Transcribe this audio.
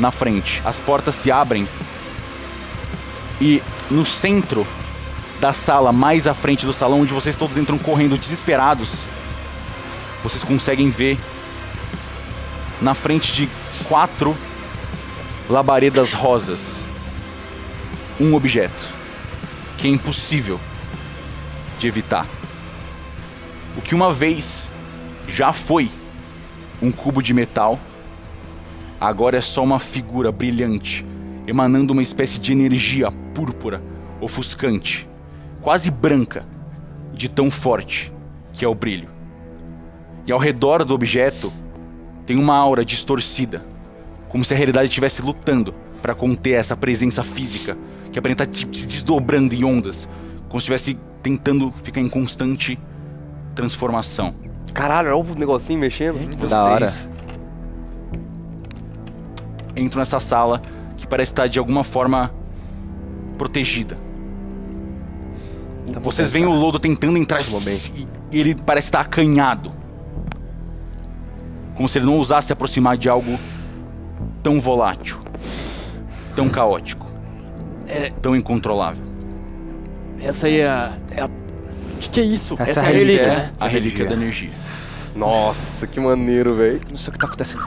na frente. As portas se abrem e no centro da sala, mais à frente do salão, onde vocês todos entram correndo desesperados, vocês conseguem ver na frente de 4 labaredas rosas um objeto que é impossível de evitar. O que uma vez já foi um cubo de metal, agora é só uma figura brilhante, emanando uma espécie de energia púrpura, ofuscante, quase branca, de tão forte que é o brilho. E ao redor do objeto tem uma aura distorcida, como se a realidade estivesse lutando para conter essa presença física, que aparenta se desdobrando em ondas, como se estivesse tentando ficar em constante transformação. Caralho, olha o negocinho mexendo. Da hora. Entro nessa sala que parece estar de alguma forma protegida. Vocês veem o Lodo tentando entrar e ele parece estar acanhado. Como se ele não ousasse se aproximar de algo tão volátil, tão caótico, tão incontrolável. Essa aí é a... Que é isso? Essa é a relíquia, né? A relíquia da energia. Nossa, que maneiro, velho. Não sei o que tá acontecendo.